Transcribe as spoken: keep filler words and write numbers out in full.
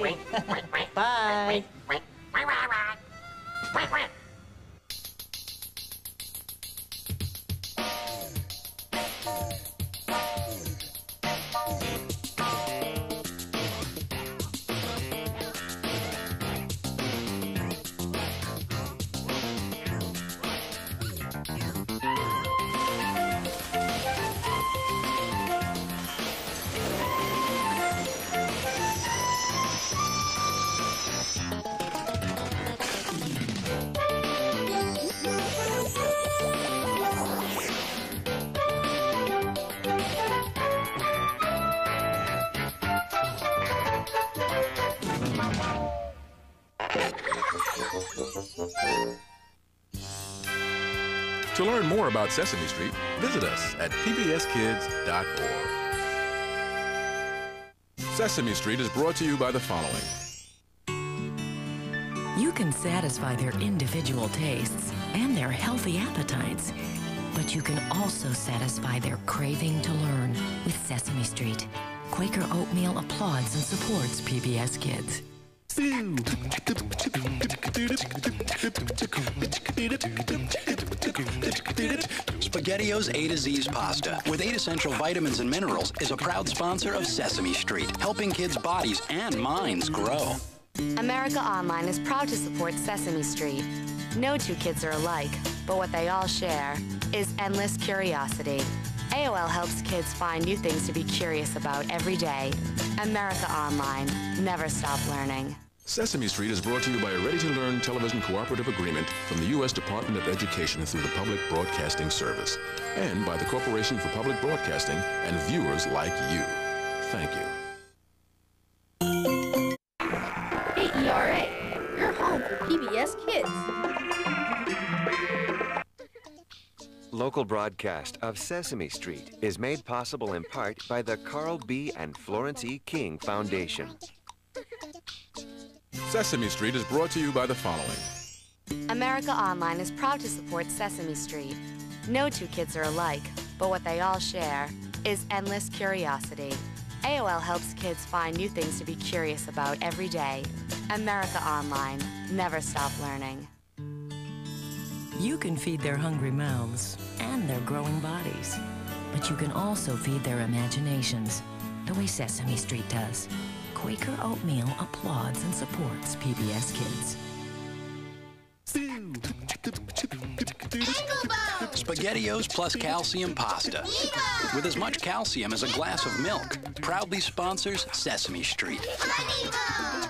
Bye. Bye. To learn more about Sesame Street, visit us at P B S kids dot org. Sesame Street is brought to you by the following. You can satisfy their individual tastes and their healthy appetites, but you can also satisfy their craving to learn with Sesame Street. Quaker Oatmeal applauds and supports P B S Kids. SpaghettiOs A to Z's pasta with eight essential vitamins and minerals is a proud sponsor of Sesame Street, helping kids' bodies and minds grow. America Online is proud to support Sesame Street. No two kids are alike, but what they all share is endless curiosity. A O L helps kids find new things to be curious about every day. America Online. Never stop learning. Sesame Street is brought to you by a ready-to-learn television cooperative agreement from the U S Department of Education through the Public Broadcasting Service, and by the Corporation for Public Broadcasting and viewers like you. Thank you. K E R A, your home for P B S Kids. Local broadcast of Sesame Street is made possible in part by the Carl B. and Florence E. King Foundation. Sesame Street is brought to you by the following. America Online is proud to support Sesame Street. No two kids are alike, but what they all share is endless curiosity. A O L helps kids find new things to be curious about every day. America Online. Never stop learning. You can feed their hungry mouths and their growing bodies, but you can also feed their imaginations, the way Sesame Street does. Quaker Oatmeal applauds and supports P B S Kids. SpaghettiOs plus calcium pasta. With as much calcium as a glass of milk. Proudly sponsors Sesame Street.